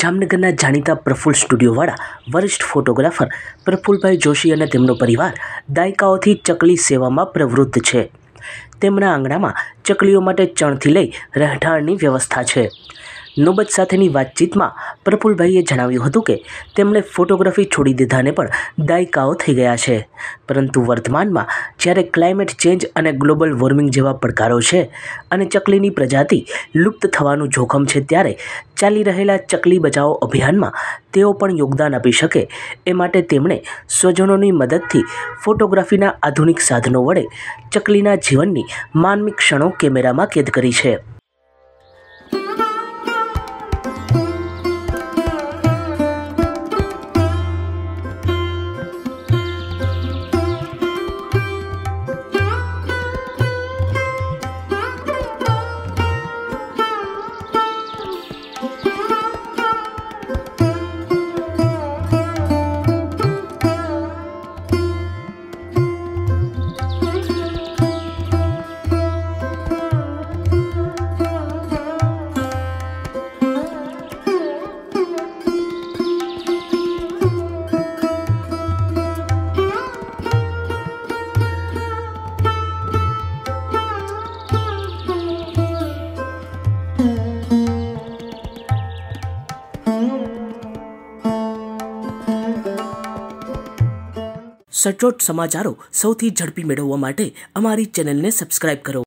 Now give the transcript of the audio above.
જામનગરના જાણીતા પ્રફુલ્લ સ્ટુડિયોવાળા વરિષ્ઠ ફોટોગ્રાફર પ્રફુલ્લભાઈ જોશી અને તેમનો પરિવાર દાયકાઓથી ચકલી સેવામાં પ્રવૃત્ત છે। તેમના આંગણામાં ચકલીઓ માટે ચણથી લઈ રહેઠાણની વ્યવસ્થા છે। નોબત સાથેની વાતચીતમાં પ્રફુલ્લભાઈએ જણાવ્યું હતું કે તેમણે ફોટોગ્રાફી છોડી દીધાને પણ દાયકાઓ થઈ ગયા છે, પરંતુ વર્તમાનમાં જ્યારે ક્લાઇમેટ ચેન્જ અને ગ્લોબલ વોર્મિંગ જેવા પડકારો છે અને ચકલીની પ્રજાતિ લુપ્ત થવાનું જોખમ છે, ત્યારે ચાલી રહેલા ચકલી બચાવો અભિયાનમાં તેઓ પણ યોગદાન આપી શકે એ માટે તેમણે સ્વજનોની મદદથી ફોટોગ્રાફીના આધુનિક સાધનો વડે ચકલીના જીવનની માનવીય ક્ષણો કેમેરામાં કેદ કરી છે। સચોટ સમાચારો સૌથી ઝડપી મેળવવા માટે અમારી ચેનલને સબસ્ક્રાઇબ કરો।